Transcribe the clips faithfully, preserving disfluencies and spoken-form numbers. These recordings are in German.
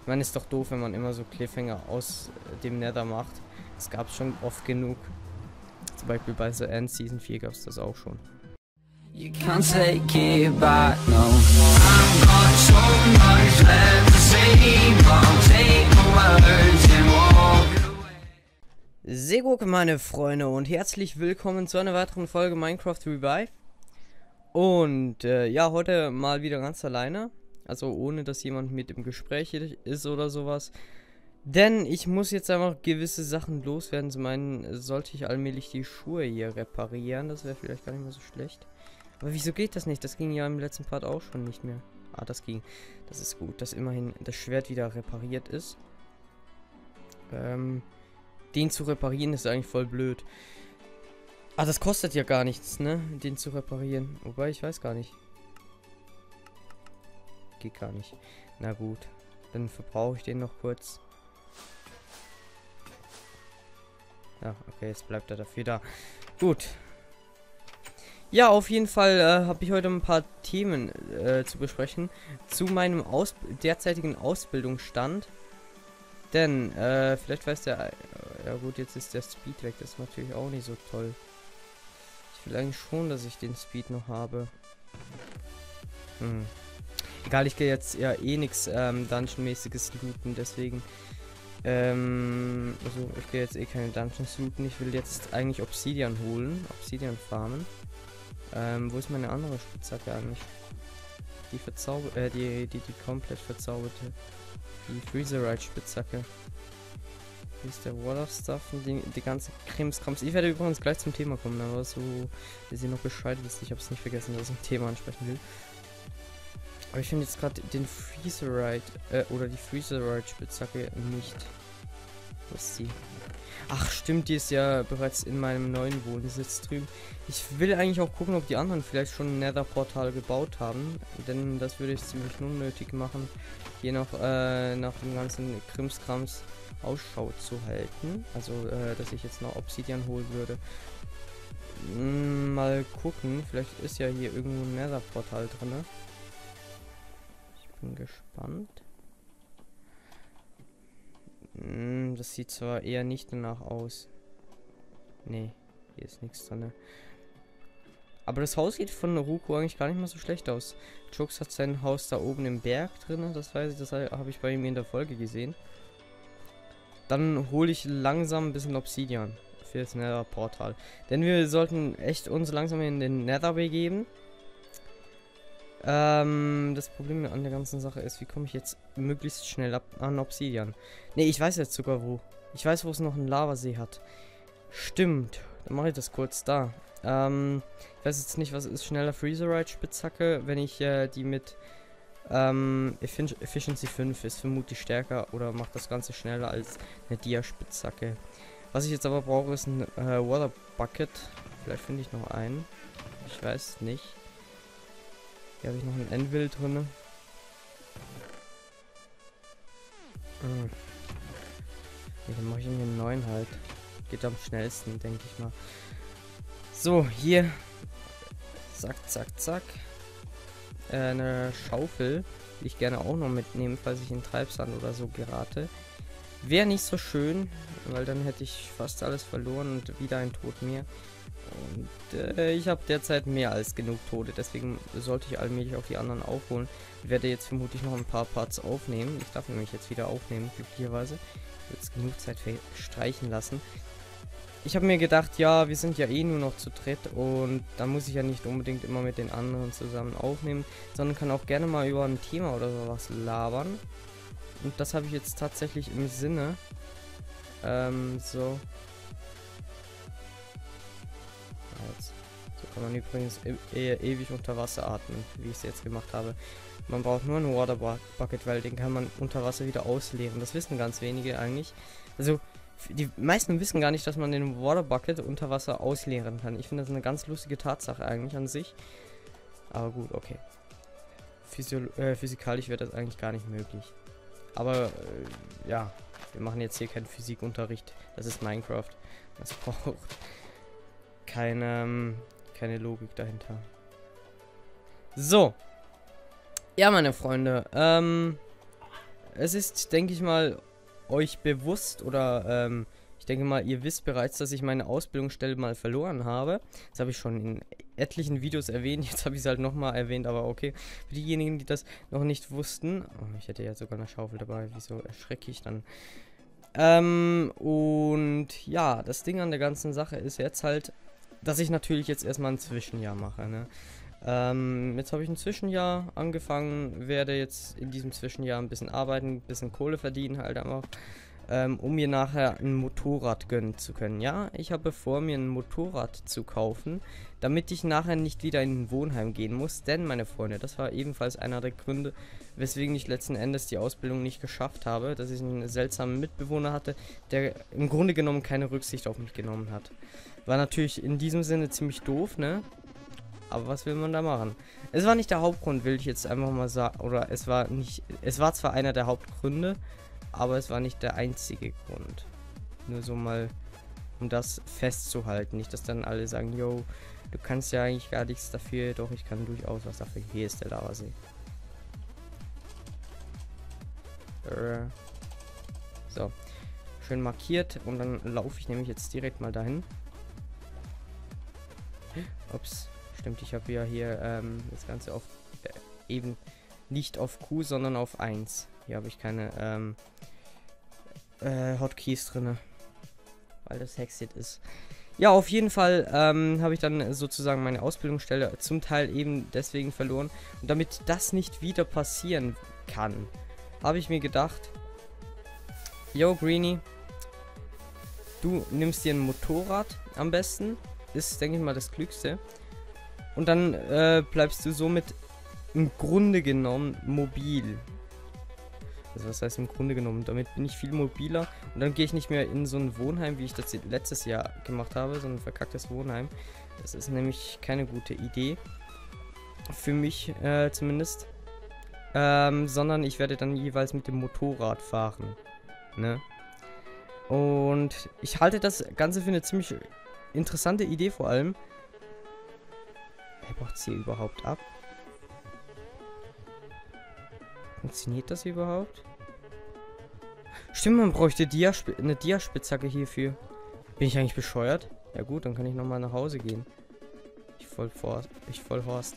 Ich meine, ist doch doof, wenn man immer so Cliffhanger aus dem Nether macht. Das gab es schon oft genug. Zum Beispiel bei The End Season vier gab es das auch schon. You can't take it back, no. I've got so much left to say, but I'll take my words and walk away. Seguk, meine Freunde, und herzlich willkommen zu einer weiteren Folge Minecraft Revive. Und äh, ja, heute mal wieder ganz alleine. Also ohne, dass jemand mit im Gespräch ist oder sowas. Denn ich muss jetzt einfach gewisse Sachen loswerden. Zum einen sollte ich allmählich die Schuhe hier reparieren. Das wäre vielleicht gar nicht mehr so schlecht. Aber wieso geht das nicht? Das ging ja im letzten Part auch schon nicht mehr. Ah, das ging. Das ist gut, dass immerhin das Schwert wieder repariert ist. Ähm, den zu reparieren ist eigentlich voll blöd. Ah, das kostet ja gar nichts, ne? Den zu reparieren. Wobei, ich weiß gar nicht. Geht gar nicht. Na gut. Dann verbrauche ich den noch kurz. Ja, okay, jetzt bleibt er dafür da. Gut. Ja, auf jeden Fall äh, habe ich heute ein paar Themen äh, zu besprechen. Zu meinem Aus derzeitigen Ausbildungsstand. Denn, äh, vielleicht weiß der... Äh, ja gut, jetzt ist der Speed weg. Das ist natürlich auch nicht so toll. Ich will eigentlich schon, dass ich den Speed noch habe. Hm. Egal, ich gehe jetzt ja eh nichts ähm, Dungeon-mäßiges looten, deswegen... Ähm, also ich gehe jetzt eh keine Dungeons looten. Ich will jetzt eigentlich Obsidian holen. Obsidian farmen. Ähm, wo ist meine andere Spitzhacke eigentlich? Die verzaubert, äh, die, die, die komplett verzauberte. Die Freezerite Spitzhacke. Hier ist der Wall of Stuff und die, die ganze Krimskrams. Ich werde übrigens gleich zum Thema kommen, aber so, dass ihr noch Bescheid wisst. Ich habe es nicht vergessen, dass ich ein Thema ansprechen will. Aber ich finde jetzt gerade den Freezerite, äh, oder die Freezerite Spitzhacke nicht. Wo ist sie? Ach stimmt, die ist ja bereits in meinem neuen Wohnsitz drüben. Ich will eigentlich auch gucken, ob die anderen vielleicht schon ein Nether-Portal gebaut haben. Denn das würde ich ziemlich unnötig machen, hier noch äh, nach dem ganzen Krimskrams Ausschau zu halten. Also, äh, dass ich jetzt noch Obsidian holen würde. Hm, mal gucken, vielleicht ist ja hier irgendwo ein Nether-Portal drin. Ich bin gespannt. Hm, das sieht zwar eher nicht danach aus. Nee, hier ist nichts drin. Aber das Haus sieht von Ruko eigentlich gar nicht mal so schlecht aus. Jux hat sein Haus da oben im Berg drin, das weiß ich, das habe ich bei ihm in der Folge gesehen. Dann hole ich langsam ein bisschen Obsidian für das Nether-Portal. Denn wir sollten echt uns langsam in den Nether begeben. Ähm, das Problem an der ganzen Sache ist, wie komme ich jetzt möglichst schnell ab an Obsidian? Ne, ich weiß jetzt sogar wo. Ich weiß, wo es noch einen Lavasee hat. Stimmt. Dann mache ich das kurz da. Ähm, ich weiß jetzt nicht, was ist schneller Freezerite Spitzhacke, wenn ich äh, die mit ähm, Efficiency fünf ist vermutlich stärker oder macht das Ganze schneller als eine Dia Spitzhacke. Was ich jetzt aber brauche, ist ein äh, Water Bucket. Vielleicht finde ich noch einen. Ich weiß nicht. Hier habe ich noch einen Anvil drin. Hm. Nee, dann mache ich mir einen neuen halt. Geht am schnellsten, denke ich mal. So, hier. Zack, zack, zack. Äh, eine Schaufel. Die ich gerne auch noch mitnehmen, falls ich in Treibsand oder so gerate. Wäre nicht so schön, weil dann hätte ich fast alles verloren und wieder ein Tod mehr. Und äh, ich habe derzeit mehr als genug Tote, deswegen sollte ich allmählich auch die anderen aufholen. Ich werde jetzt vermutlich noch ein paar Parts aufnehmen. Ich darf nämlich jetzt wieder aufnehmen, glücklicherweise. Ich würde jetzt genug Zeit verstreichen lassen. Ich habe mir gedacht, ja, wir sind ja eh nur noch zu dritt und da muss ich ja nicht unbedingt immer mit den anderen zusammen aufnehmen, sondern kann auch gerne mal über ein Thema oder sowas labern. Und das habe ich jetzt tatsächlich im Sinne. Ähm, so. So kann man übrigens e ewig unter Wasser atmen, wie ich es jetzt gemacht habe. Man braucht nur einen Water Bucket, weil den kann man unter Wasser wieder ausleeren. Das wissen ganz wenige eigentlich. Also die meisten wissen gar nicht, dass man den Water Bucket unter Wasser ausleeren kann. Ich finde das eine ganz lustige Tatsache eigentlich an sich. Aber gut, okay. Physio äh, physikalisch wird das eigentlich gar nicht möglich. Aber äh, ja, wir machen jetzt hier keinen Physikunterricht. Das ist Minecraft. Das braucht keine, keine Logik dahinter. So. Ja, meine Freunde. Ähm, es ist, denke ich mal, euch bewusst oder ähm, ich denke mal, ihr wisst bereits, dass ich meine Ausbildungsstelle mal verloren habe. Das habe ich schon in etlichen Videos erwähnt. Jetzt habe ich es halt nochmal erwähnt, aber okay. Für diejenigen, die das noch nicht wussten. Oh, ich hätte ja sogar eine Schaufel dabei. Wieso erschrecke ich dann? Ähm, und ja, das Ding an der ganzen Sache ist jetzt halt, dass ich natürlich jetzt erstmal ein Zwischenjahr mache, ne? Ähm, jetzt habe ich ein Zwischenjahr angefangen, werde jetzt in diesem Zwischenjahr ein bisschen arbeiten, ein bisschen Kohle verdienen halt einfach. Ähm, um mir nachher ein Motorrad gönnen zu können. Ja, ich habe vor, mir ein Motorrad zu kaufen, damit ich nachher nicht wieder in ein Wohnheim gehen muss. Denn, meine Freunde, das war ebenfalls einer der Gründe, weswegen ich letzten Endes die Ausbildung nicht geschafft habe, dass ich einen seltsamen Mitbewohner hatte, der im Grunde genommen keine Rücksicht auf mich genommen hat. War natürlich in diesem Sinne ziemlich doof, ne? Aber was will man da machen? Es war nicht der Hauptgrund, will ich jetzt einfach mal sagen. Oder es war nicht. Es war zwar einer der Hauptgründe, aber es war nicht der einzige Grund. Nur so mal, um das festzuhalten. Nicht, dass dann alle sagen, yo, du kannst ja eigentlich gar nichts dafür. Doch, ich kann durchaus was dafür. Hier ist der Lavasee. Äh. So. Schön markiert. Und dann laufe ich nämlich jetzt direkt mal dahin. Ups. Stimmt, ich habe ja hier ähm, das Ganze auf äh, eben nicht auf Q, sondern auf eins. Hier habe ich keine ähm, äh, Hotkeys drin, weil das Hexit ist. Ja, auf jeden Fall ähm, habe ich dann sozusagen meine Ausbildungsstelle zum Teil eben deswegen verloren. Und damit das nicht wieder passieren kann, habe ich mir gedacht, yo Greenie, du nimmst dir ein Motorrad am besten. Ist, denke ich mal, das Klügste. Und dann äh, bleibst du somit im Grunde genommen mobil. Also was heißt im Grunde genommen? Damit bin ich viel mobiler und dann gehe ich nicht mehr in so ein Wohnheim, wie ich das letztes Jahr gemacht habe, so ein verkacktes Wohnheim. Das ist nämlich keine gute Idee. Für mich äh, zumindest. Ähm, sondern ich werde dann jeweils mit dem Motorrad fahren. Ne? Und ich halte das Ganze für eine ziemlich interessante Idee vor allem. Wer braucht es hier überhaupt ab? Funktioniert das überhaupt? Stimmt, man bräuchte Dia eine Dia-Spitzhacke hierfür. Bin ich eigentlich bescheuert? Ja gut, dann kann ich nochmal nach Hause gehen. Ich voll Forst. Ich voll Horst.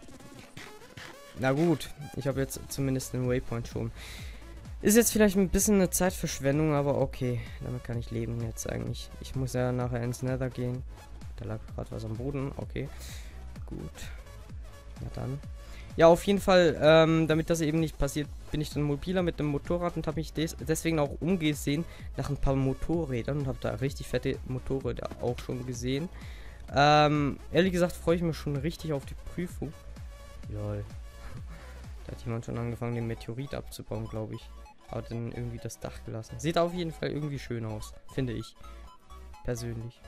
Na gut, ich habe jetzt zumindest einen Waypoint schon. Ist jetzt vielleicht ein bisschen eine Zeitverschwendung, aber okay. Damit kann ich leben jetzt eigentlich. Ich muss ja nachher ins Nether gehen. Da lag gerade was am Boden. Okay. Gut. Na dann. Ja, auf jeden Fall, ähm, damit das eben nicht passiert, bin ich dann mobiler mit dem Motorrad und habe mich des deswegen auch umgesehen nach ein paar Motorrädern und habe da richtig fette Motorräder auch schon gesehen. Ähm, ehrlich gesagt freue ich mich schon richtig auf die Prüfung. Lol. Da hat jemand schon angefangen, den Meteorit abzubauen, glaube ich. Aber dann irgendwie das Dach gelassen. Sieht auf jeden Fall irgendwie schön aus, finde ich. Persönlich.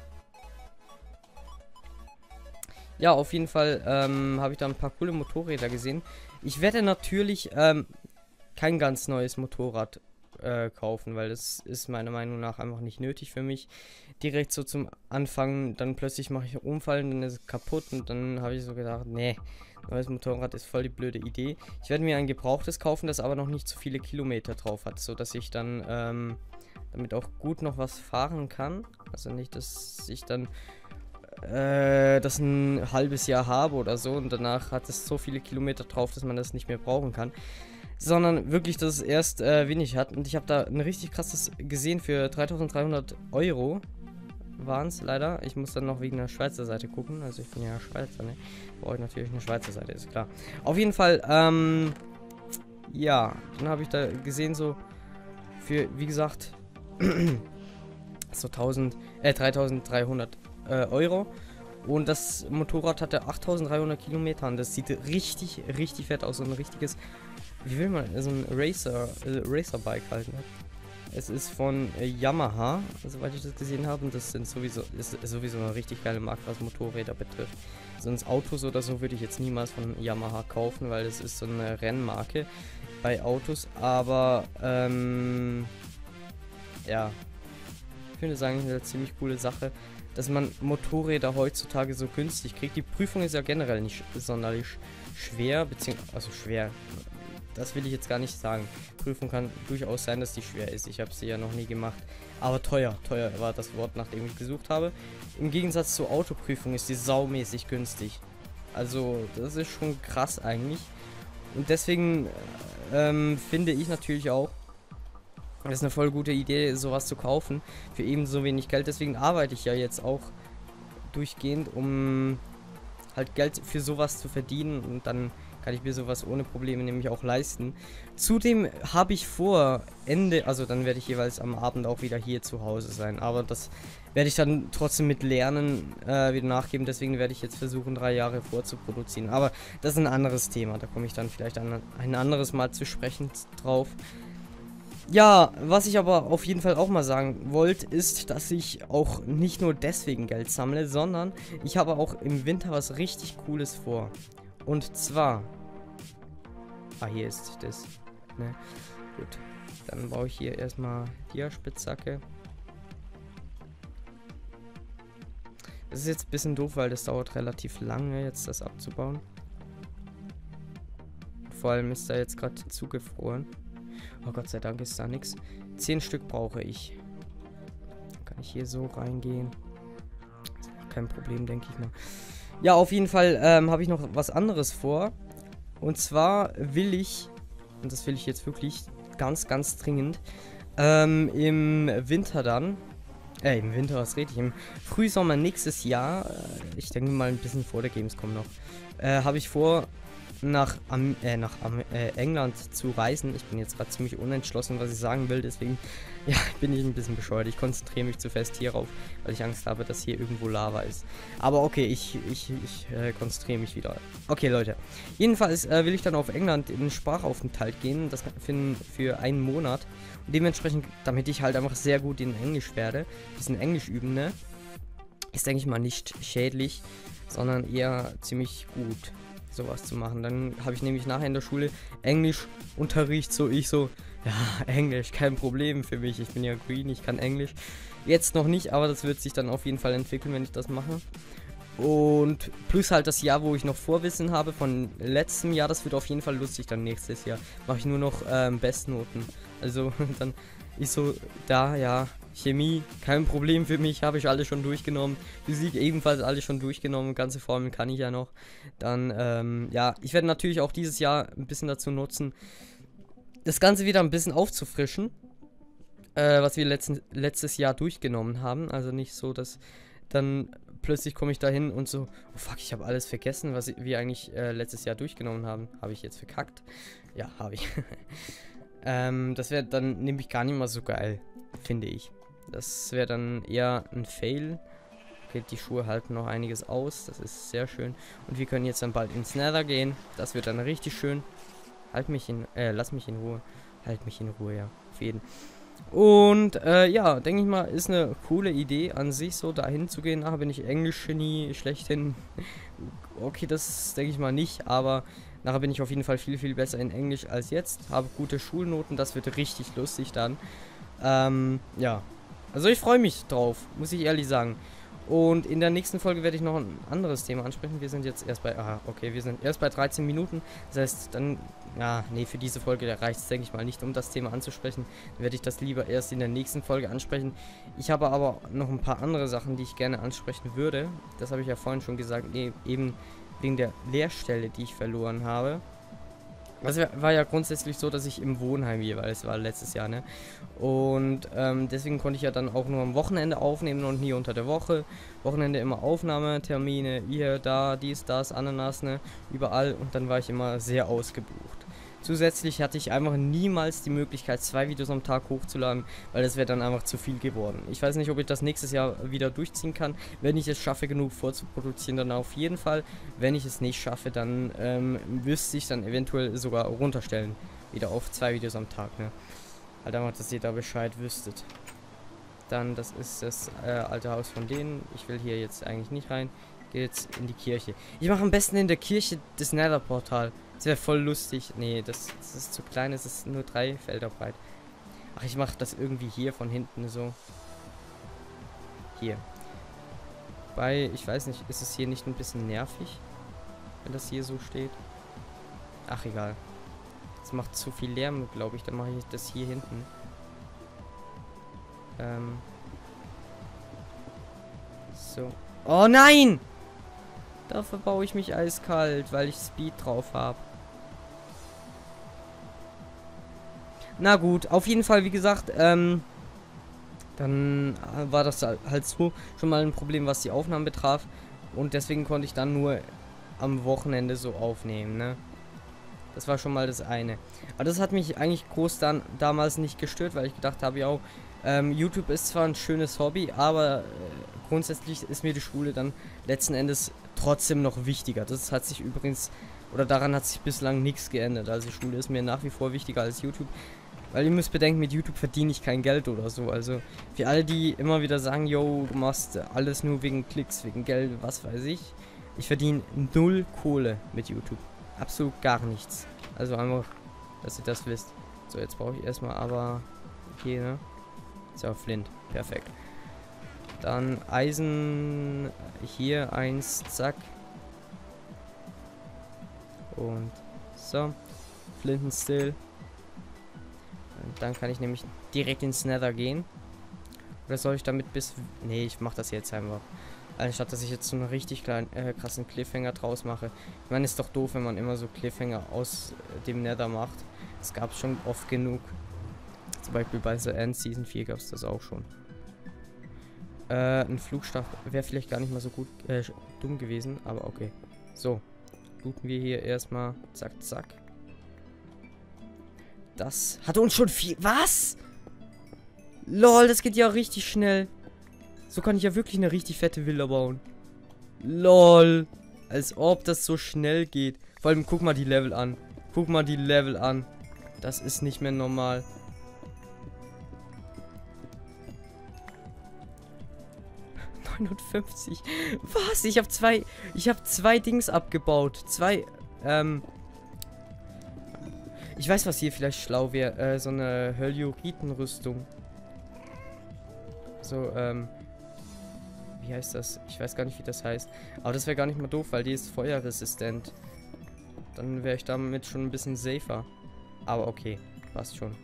Ja, auf jeden Fall ähm, habe ich da ein paar coole Motorräder gesehen. Ich werde natürlich ähm, kein ganz neues Motorrad äh, kaufen, weil das ist meiner Meinung nach einfach nicht nötig für mich. Direkt so zum Anfang, dann plötzlich mache ich einen Unfall und dann ist es kaputt und dann habe ich so gedacht, nee, neues Motorrad ist voll die blöde Idee. Ich werde mir ein gebrauchtes kaufen, das aber noch nicht so viele Kilometer drauf hat, so dass ich dann ähm, damit auch gut noch was fahren kann. Also nicht, dass ich dann äh, das ein halbes Jahr habe oder so und danach hat es so viele Kilometer drauf, dass man das nicht mehr brauchen kann. Sondern wirklich, dass es erst äh, wenig hat. Und ich habe da ein richtig krasses gesehen für dreitausenddreihundert Euro. Waren es leider. Ich muss dann noch wegen der Schweizer Seite gucken. Also ich bin ja Schweizer, ne? Brauche ich natürlich eine Schweizer Seite, ist klar. Auf jeden Fall, ähm, ja, dann habe ich da gesehen so für, wie gesagt, so tausend, äh, dreitausenddreihundert äh, Euro. Und das Motorrad hatte achttausenddreihundert Kilometer und das sieht richtig, richtig fett aus. So ein richtiges, wie will man, so ein Racer, äh, Racerbike halt, ne? Es ist von äh, Yamaha, soweit ich das gesehen habe. Und das sind sowieso, ist, ist sowieso eine richtig geile Marke, was Motorräder betrifft. Sonst Autos oder so würde ich jetzt niemals von Yamaha kaufen, weil es ist so eine Rennmarke bei Autos. Aber, ähm, ja, ich finde es eigentlich eine ziemlich coole Sache, dass man Motorräder heutzutage so günstig kriegt. Die Prüfung ist ja generell nicht sonderlich schwer, beziehungsweise, also schwer, das will ich jetzt gar nicht sagen. Prüfung kann durchaus sein, dass die schwer ist. Ich habe sie ja noch nie gemacht. Aber teuer, teuer war das Wort, nach dem ich gesucht habe. Im Gegensatz zur Autoprüfung ist die saumäßig günstig. Also das ist schon krass eigentlich. Und deswegen ähm, finde ich natürlich auch, das ist eine voll gute Idee, sowas zu kaufen für eben so wenig Geld. Deswegen arbeite ich ja jetzt auch durchgehend, um halt Geld für sowas zu verdienen, und dann kann ich mir sowas ohne Probleme nämlich auch leisten. Zudem habe ich vor, Ende, also dann werde ich jeweils am Abend auch wieder hier zu Hause sein, aber das werde ich dann trotzdem mit Lernen äh, wieder nachgeben, deswegen werde ich jetzt versuchen, drei Jahre vorzuproduzieren, aber das ist ein anderes Thema, da komme ich dann vielleicht an ein anderes Mal zu sprechen drauf. Ja, was ich aber auf jeden Fall auch mal sagen wollte, ist, dass ich auch nicht nur deswegen Geld sammle, sondern ich habe auch im Winter was richtig Cooles vor. Und zwar... Ah, hier ist das. Ne? Gut. Dann baue ich hier erstmal die Spitzhacke. Das ist jetzt ein bisschen doof, weil das dauert relativ lange, jetzt das abzubauen. Vor allem ist da jetzt gerade zugefroren. Oh Gott sei Dank ist da nichts. Zehn Stück brauche ich. Dann kann ich hier so reingehen. Kein Problem, denke ich mal. Ja, auf jeden Fall ähm, habe ich noch was anderes vor. Und zwar will ich, und das will ich jetzt wirklich ganz, ganz dringend, ähm, im Winter dann, äh, im Winter, was rede ich, im Frühsommer nächstes Jahr, äh, ich denke mal ein bisschen vor der Gamescom noch, äh, habe ich vor, nach, um, äh, nach um, äh, England zu reisen. Ich bin jetzt gerade ziemlich unentschlossen, was ich sagen will, deswegen ja, bin ich ein bisschen bescheuert. Ich konzentriere mich zu fest hierauf, weil ich Angst habe, dass hier irgendwo Lava ist. Aber okay, ich, ich, ich äh, konzentriere mich wieder. Okay, Leute. Jedenfalls äh, will ich dann auf England in den Sprachaufenthalt gehen, das für, für einen Monat. Und dementsprechend, damit ich halt einfach sehr gut in Englisch werde, bisschen Englisch üben, ne? Ist, denke ich mal, nicht schädlich, sondern eher ziemlich gut, sowas zu machen. Dann habe ich nämlich nachher in der Schule Englischunterricht, so ich so, ja, Englisch, kein Problem für mich, ich bin ja green, ich kann Englisch. Jetzt noch nicht, aber das wird sich dann auf jeden Fall entwickeln, wenn ich das mache. Und plus halt das Jahr, wo ich noch Vorwissen habe von letztem Jahr, das wird auf jeden Fall lustig. Dann nächstes Jahr mache ich nur noch ähm, Bestnoten. Also dann ist so, da, ja, Chemie, kein Problem für mich, habe ich alles schon durchgenommen. Physik ebenfalls alles schon durchgenommen, ganze Formeln kann ich ja noch. Dann, ähm, ja, ich werde natürlich auch dieses Jahr ein bisschen dazu nutzen, das Ganze wieder ein bisschen aufzufrischen, äh, was wir letzten, letztes Jahr durchgenommen haben. Also nicht so, dass dann plötzlich komme ich dahin und so, oh fuck, ich habe alles vergessen, was wir eigentlich äh, letztes Jahr durchgenommen haben. Habe ich jetzt verkackt? Ja, habe ich. ähm, das wäre dann nämlich gar nicht mal so geil, finde ich. Das wäre dann eher ein Fail. Okay, die Schuhe halten noch einiges aus, das ist sehr schön. Und wir können jetzt dann bald ins Nether gehen. Das wird dann richtig schön. Halt mich in, äh, lass mich in Ruhe. Halt mich in Ruhe, ja, auf jeden Fall. Und, äh, ja, denke ich mal, ist eine coole Idee an sich, so dahin zu gehen. Nachher bin ich Englisch-Genie schlechthin. Okay, das denke ich mal nicht, aber nachher bin ich auf jeden Fall viel, viel besser in Englisch als jetzt. Habe gute Schulnoten, das wird richtig lustig dann. Ähm, ja. Also ich freue mich drauf, muss ich ehrlich sagen. Und in der nächsten Folge werde ich noch ein anderes Thema ansprechen. Wir sind jetzt erst bei, aha, okay, wir sind erst bei dreizehn Minuten. Das heißt, dann, ja, nee, für diese Folge reicht es, denke ich mal, nicht, um das Thema anzusprechen. Dann werde ich das lieber erst in der nächsten Folge ansprechen. Ich habe aber noch ein paar andere Sachen, die ich gerne ansprechen würde. Das habe ich ja vorhin schon gesagt, nee, eben wegen der Lehrstelle, die ich verloren habe. Also war ja grundsätzlich so, dass ich im Wohnheim jeweils war letztes Jahr, ne? Und ähm, deswegen konnte ich ja dann auch nur am Wochenende aufnehmen und nie unter der Woche. Wochenende immer Aufnahmetermine, hier, da, dies, das, Ananas, ne? Überall, und dann war ich immer sehr ausgebucht. Zusätzlich hatte ich einfach niemals die Möglichkeit, zwei Videos am Tag hochzuladen, weil das wäre dann einfach zu viel geworden. Ich weiß nicht, ob ich das nächstes Jahr wieder durchziehen kann. Wenn ich es schaffe, genug vorzuproduzieren, dann auf jeden Fall. Wenn ich es nicht schaffe, dann ähm, müsste ich dann eventuell sogar runterstellen. Wieder auf zwei Videos am Tag, ne? Halt einfach, dass ihr da Bescheid wüsstet. Dann, das ist das äh, alte Haus von denen. Ich will hier jetzt eigentlich nicht rein. Gehe jetzt in die Kirche. Ich mache am besten in der Kirche das Nether-Portal. Das wäre voll lustig. Nee, das, das ist zu klein. Es ist nur drei Felder breit. Ach, ich mache das irgendwie hier von hinten so. Hier. Bei, ich weiß nicht, ist es hier nicht ein bisschen nervig, wenn das hier so steht? Ach, egal. Das macht zu viel Lärm, glaube ich. Dann mache ich das hier hinten. Ähm. So. Oh nein! Dafür baue ich mich eiskalt, weil ich Speed drauf habe. Na gut, auf jeden Fall, wie gesagt, ähm, dann war das halt so schon mal ein Problem, was die Aufnahmen betraf. Und deswegen konnte ich dann nur am Wochenende so aufnehmen, ne? Das war schon mal das eine. Aber das hat mich eigentlich groß dann damals nicht gestört, weil ich gedacht habe, ja, ähm, YouTube ist zwar ein schönes Hobby, aber äh, grundsätzlich ist mir die Schule dann letzten Endes trotzdem noch wichtiger. Das hat sich übrigens, oder daran hat sich bislang nichts geändert. Also die Schule ist mir nach wie vor wichtiger als YouTube. Weil ihr müsst bedenken, mit YouTube verdiene ich kein Geld oder so. Also für alle, die immer wieder sagen, yo, du machst alles nur wegen Klicks, wegen Geld, was weiß ich. Ich verdiene null Kohle mit YouTube. Absolut gar nichts. Also einfach, dass ihr das wisst. So, jetzt brauche ich erstmal aber hier, ne? So, Flint. Perfekt. Dann Eisen hier eins, zack. Und so. Flintenstill. Und dann kann ich nämlich direkt ins Nether gehen. Oder soll ich damit bis... Nee, ich mache das jetzt einfach. Anstatt dass ich jetzt so einen richtig kleinen, äh, krassen Cliffhanger draus mache. Ich meine, ist doch doof, wenn man immer so Cliffhanger aus äh, dem Nether macht. Das gab es schon oft genug. Zum Beispiel bei The End Season vier gab es das auch schon. Äh, ein Flugstab wäre vielleicht gar nicht mal so gut, äh, dumm gewesen, aber okay. So, looten wir hier erstmal. Zack, zack. Das hatte uns schon viel... Was? Lol, das geht ja richtig schnell. So kann ich ja wirklich eine richtig fette Villa bauen. Lol. Als ob das so schnell geht. Vor allem, guck mal die Level an. Guck mal die Level an. Das ist nicht mehr normal. neunundfünfzig. Was? Ich habe zwei... Ich habe zwei Dings abgebaut. Zwei... Ähm... Ich weiß, was hier vielleicht schlau wäre. Äh, so eine Hölluriten-Rüstung. So, ähm... Wie heißt das? Ich weiß gar nicht, wie das heißt. Aber das wäre gar nicht mal doof, weil die ist feuerresistent. Dann wäre ich damit schon ein bisschen safer. Aber okay, passt schon.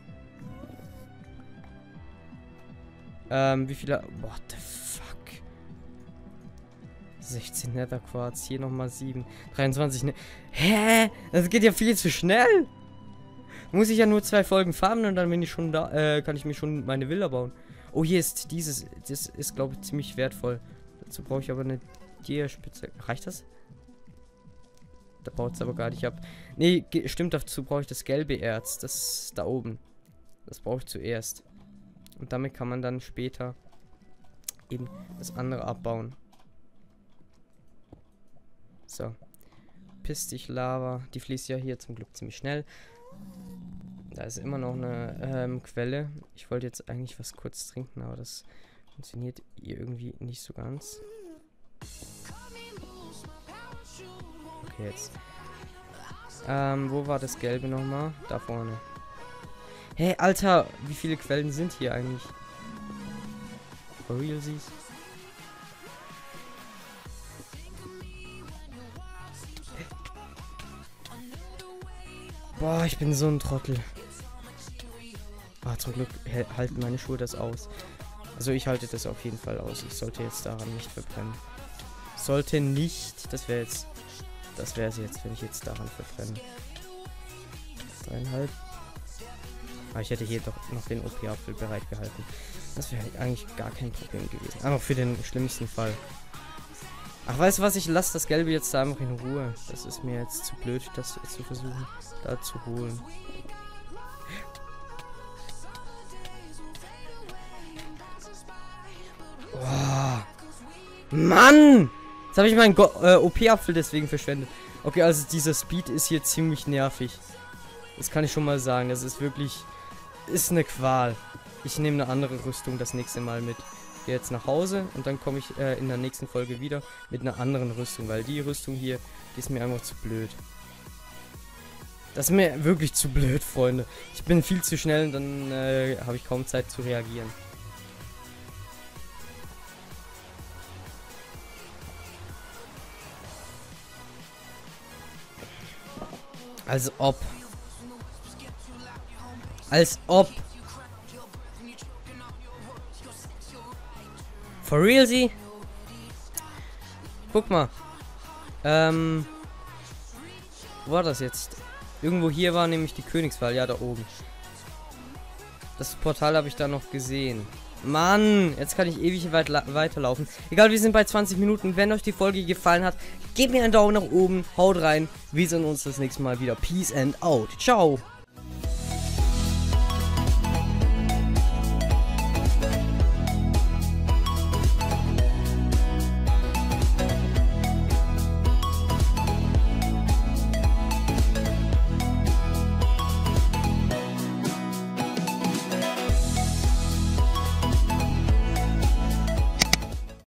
Ähm, wie viele... What the fuck? sechzehn Nether Quarz, hier nochmal sieben. dreiundzwanzig, ne... Hä? Das geht ja viel zu schnell! Muss ich ja nur zwei Folgen farmen und dann bin ich schon da, äh, kann ich mir schon meine Villa bauen. Oh, hier ist dieses, das ist, glaube ich, ziemlich wertvoll. Dazu brauche ich aber eine Tierspitze. Reicht das? Da baut es aber gar nicht ab. Nee, stimmt, dazu brauche ich das gelbe Erz. Das da oben. Das brauche ich zuerst. Und damit kann man dann später eben das andere abbauen. So. Piss dich, Lava. Die fließt ja hier zum Glück ziemlich schnell. Da ist immer noch eine ähm, Quelle. Ich wollte jetzt eigentlich was kurz trinken, aber das funktioniert hier irgendwie nicht so ganz. Okay, jetzt. Ähm, wo war das Gelbe nochmal? Da vorne. Hey, Alter, wie viele Quellen sind hier eigentlich? For real, siehst? Boah, ich bin so ein Trottel. Ah, zum Glück halten meine Schuhe das aus. Also ich halte das auf jeden Fall aus. Ich sollte jetzt daran nicht verbrennen. Sollte nicht. Das wäre jetzt... Das wäre es jetzt, wenn ich jetzt daran verbrenne. Dreieinhalb. Aber ich hätte hier doch noch den O P-Apfel bereitgehalten. Das wäre eigentlich gar kein Problem gewesen. Aber für den schlimmsten Fall. Ach, weißt du was? Ich lasse das Gelbe jetzt da einfach in Ruhe. Das ist mir jetzt zu blöd, das zu versuchen, da zu holen. Oh. Mann! Jetzt habe ich meinen äh, O P-Apfel deswegen verschwendet. Okay, also dieser Speed ist hier ziemlich nervig. Das kann ich schon mal sagen. Das ist wirklich... Ist eine Qual. Ich nehme eine andere Rüstung das nächste Mal mit. Gehe jetzt nach Hause und dann komme ich äh, in der nächsten Folge wieder mit einer anderen Rüstung. Weil die Rüstung hier, die ist mir einfach zu blöd. Das ist mir wirklich zu blöd, Freunde. Ich bin viel zu schnell und dann äh, habe ich kaum Zeit zu reagieren. Als ob. Als ob. For real, sie? Guck mal. Ähm. Wo war das jetzt? Irgendwo hier war nämlich die Königswahl. Ja, da oben. Das Portal habe ich da noch gesehen. Mann, jetzt kann ich ewig weit weiterlaufen. Egal, wir sind bei zwanzig Minuten. Wenn euch die Folge gefallen hat, gebt mir einen Daumen nach oben. Haut rein. Wir sehen uns das nächste Mal wieder. Peace and out. Ciao.